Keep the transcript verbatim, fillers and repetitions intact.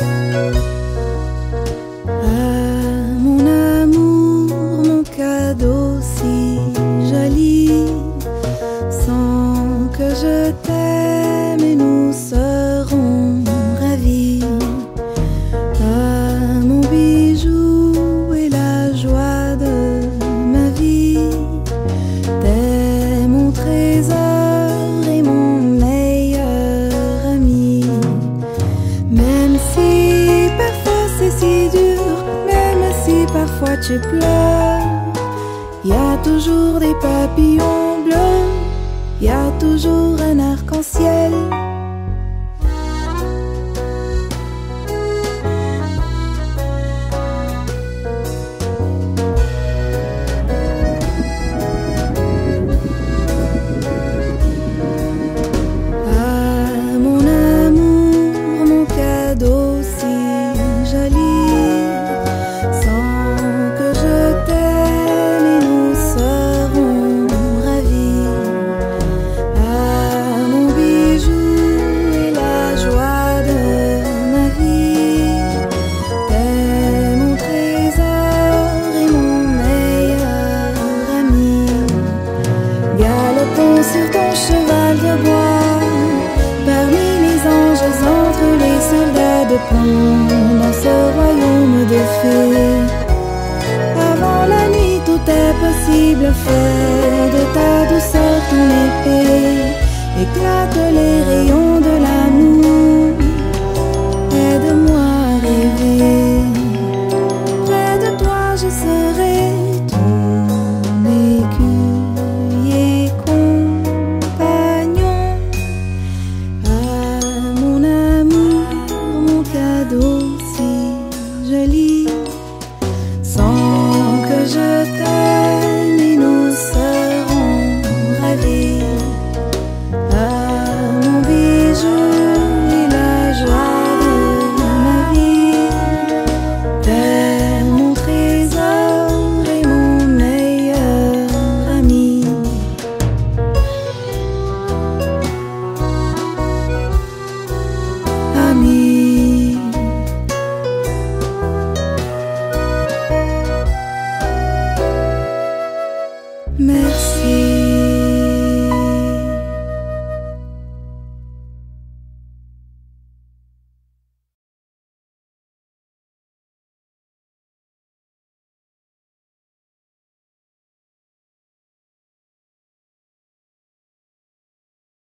Ah, mon amour, mon cadeau si joli, sans que je t'aime et nous serons ravis. Ah, mon bijou et la joie de ma vie, t'es mon trésor et mon meilleur ami. Même si parfois c'est si dur, même si parfois tu pleures, y a toujours des papillons bleus, y a toujours un arc-en-ciel. Ah, mon amour, mon cadeau si joli, sans que je t'aime et nous serons ravis. Ah, mon bijou et la joie de ma vie, t'es mon trésor et mon meilleur ami. Galopons sur ton cheval de bois, parmi les anges, entre les soldats de plomb, dans ce royaume de fées. Avant la nuit, tout est possible, fais de ta douceur ton épée, éclate les rayons de la